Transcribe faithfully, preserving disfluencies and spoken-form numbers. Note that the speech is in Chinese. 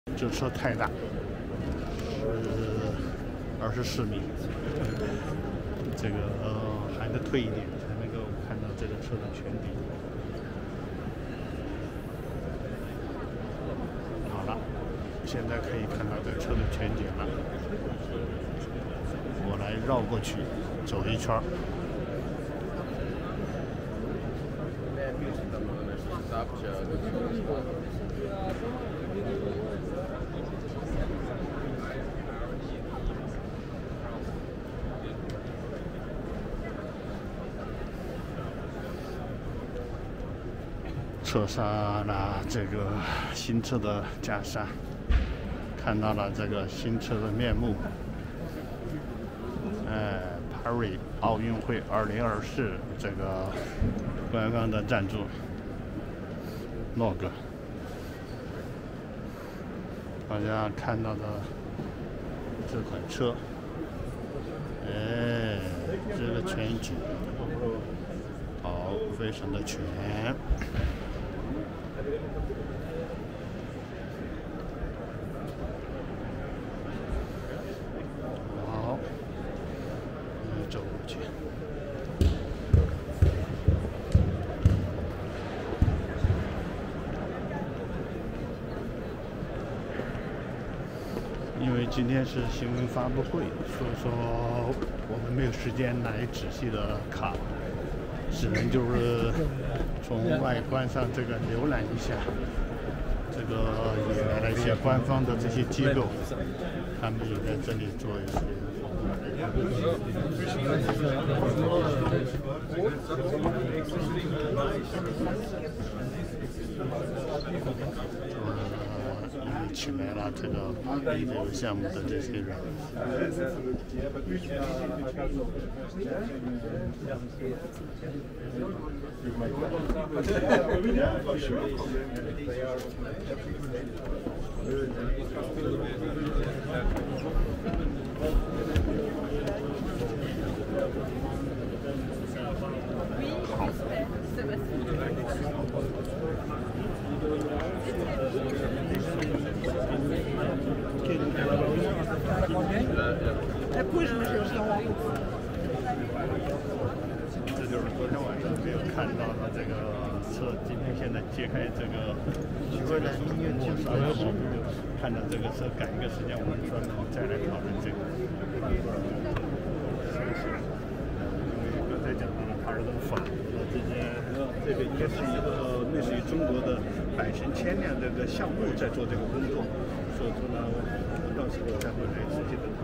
这车太大，是二十四米，这个、呃、还得退一点才能够看到这个车的全景。好了，现在可以看到这个车的全景了。我来绕过去走一圈。 车上了这个新车的袈裟，看到了这个新车的面目。哎 ，Paris 奥运会二零二四这个官方的赞助 log， 大家看到的这款车，哎，这个全景，好，非常的全。 好，走过去。因为今天是新闻发布会，所以说我们没有时间来仔细的看，只能就是从外观上这个浏览一下。 这个也来了一些官方的这些机构，他们也在这里做一些。呃，也请来了这个巴黎旅游项目的这些人。 这就是昨天晚上没有看到的这个车，今天现在揭开这个未来音乐剧的时候，看到这个车，赶一个时间，我们专门再来讨论这个。刚才讲到了塔尔登法国的这些，这个应该是一个类似于中国的百城千辆这个项目在做这个工作，所以说呢，到时候再会来仔细的。